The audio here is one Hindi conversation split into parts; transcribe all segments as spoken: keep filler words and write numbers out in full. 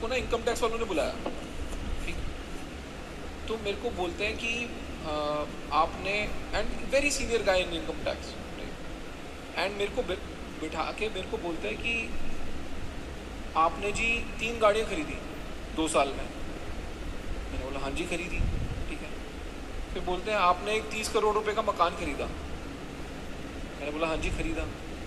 को ना इनकम टैक्स वालों ने बुलाया, ठीक, तो मेरे को बोलते हैं कि आ, आपने, and very senior guy in income tax, and मेरे को बिठा के मेरे को बोलते हैं कि आपने जी तीन गाड़ियाँ खरीदी दो साल में। मैंने बोला हाँ जी खरीदी, ठीक है। फिर बोलते हैं आपने एक तीस करोड़ रुपए का मकान खरीदा। मैंने बोला हाँ जी खरीदा।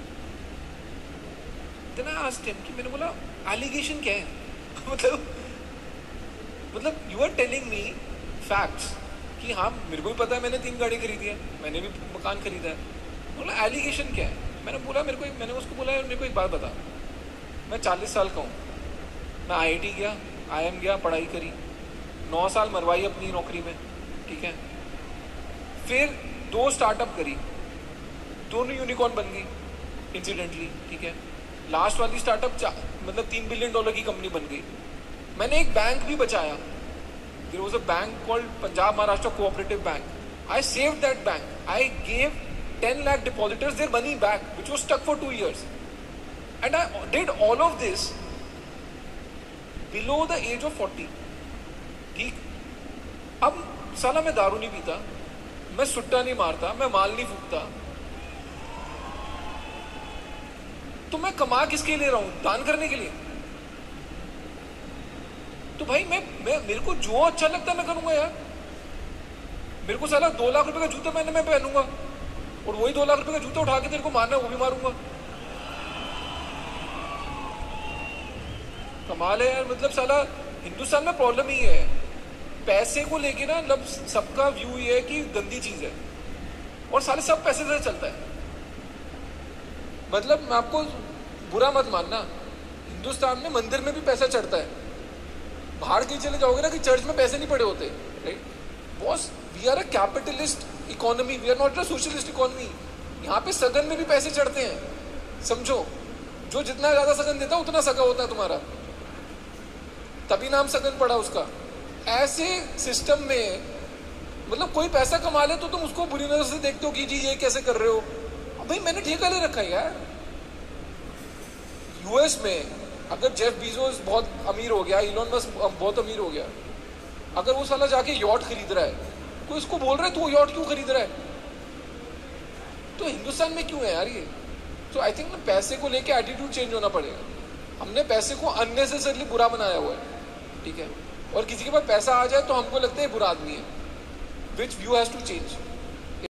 देन आई आस्क्ड हिम कि मैंने बोला एलिगेशन क्या है मतलब मतलब you are telling me facts कि हाँ मेरे को भी पता है मैंने तीन गाड़ी खरीदी है, मैंने भी मकान खरीदा है, बोला एलिगेशन क्या है। मैंने बोला मेरे को मैंने उसको बोला मेरे को एक बात बता, मैं चालीस साल का हूँ, मैं आई आई टी गया, आई एम गया, पढ़ाई करी, नौ साल मरवाई अपनी नौकरी में, ठीक है, फिर दो स्टार्टअप करी, दोनों यूनिकॉर्न बन गई इंसिडेंटली, ठीक है। लास्ट वाली स्टार्टअप मतलब तीन बिलियन डॉलर की कंपनी बन गई। मैंने एक बैंक भी बचाया, there was a bank called Punjab Maharashtra cooperative bank, I saved that bank, I gave ten lakh depositors their money back which was stuck for two years, and I did all of this below the age of forty, ठीक। अब साला मैं दारू नहीं पीता, मैं सुट्टा नहीं मारता, मैं माल नहीं फूकता, तो मैं कमा किसके लिए रहा हूं, दान करने के लिए। तो भाई मैं मैं मेरे को जो अच्छा लगता है मैं करूंगा यार। मेरे को साला दो लाख रुपए का जूता मैंने मैं पहनूंगा और वही दो लाख रुपए का जूता उठा के तेरे को मारना है वो भी मारूंगा। कमाल है यार। मतलब साला हिंदुस्तान में प्रॉब्लम ही है, पैसे को लेके ना, मतलब सबका व्यू ये है कि गंदी चीज है और साले सब पैसे से चलता है। मतलब मैं आपको बुरा मत मानना, हिंदुस्तान में मंदिर में भी पैसा चढ़ता है, बाहर कहीं चले जाओगे ना कि चर्च में पैसे नहीं पड़े होते, right. Boss we are a capitalist economy, we are not a socialist economy. यहाँ पे सगन में भी पैसे चढ़ते हैं, समझो। जो जितना ज्यादा सगन देता है उतना सगा होता है तुम्हारा, तभी नाम सगन पड़ा उसका। ऐसे सिस्टम में मतलब कोई पैसा कमा ले तो तुम उसको बुरी नजर से देखते हो कि जी ये कैसे कर रहे हो। भाई मैंने ठेका ले रखा है यार। यूएस में अगर जेफ बीजोस बहुत अमीर हो गया, इलॉन मस्क बहुत अमीर हो गया, अगर वो साला जाके यॉट खरीद रहा है, कोई उसको बोल रहा है तू यॉट क्यों खरीद रहा है, तो हिंदुस्तान में क्यों है यार ये। तो आई थिंक ना पैसे को लेके एटीट्यूड चेंज होना पड़ेगा। हमने पैसे को अननेसेसरली बुरा बनाया हुआ है, ठीक है, और किसी के पास पैसा आ जाए तो हमको लगता है बुरा आदमी है, which view has to change.